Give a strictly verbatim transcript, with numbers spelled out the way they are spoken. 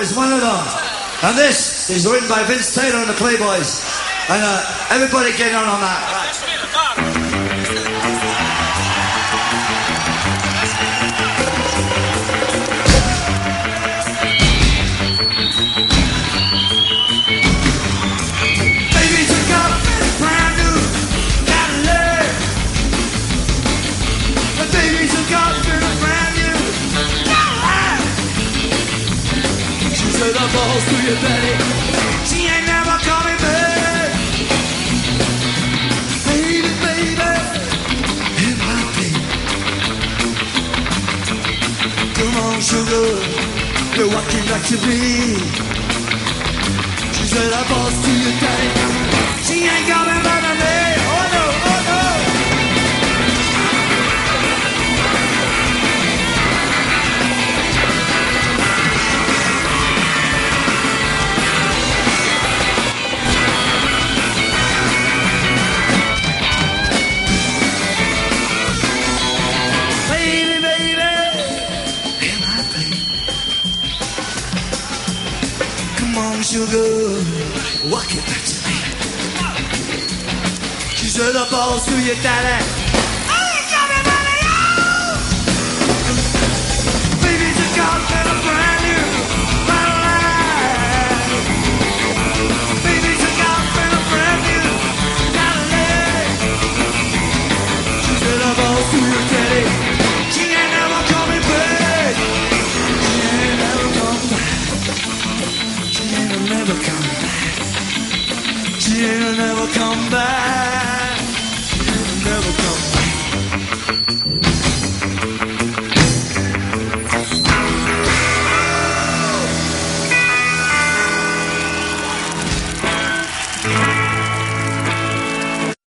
is one of them. And this is written by Vince Taylor and the Playboys. And uh, everybody get on on that. Right. Baby took up brand new Cadillac. The baby took up brand new Cadillac. She said I'm balls to your daddy. She ain't never coming back. Baby, baby, in my baby. Come on, sugar, you're walking back to me. She said I'm balls to your daddy. She ain't coming back to me. Oh no, oh no. Sugar, walk it back to me. She said the balls to your daddy. I ain't coming back to you. Baby took off in a brand new Cadillac. Baby took off in a brand new Cadillac. She said the balls to your daddy. She ain't never coming back. She ain't never coming back. She ain't never come back. She ain't never come back.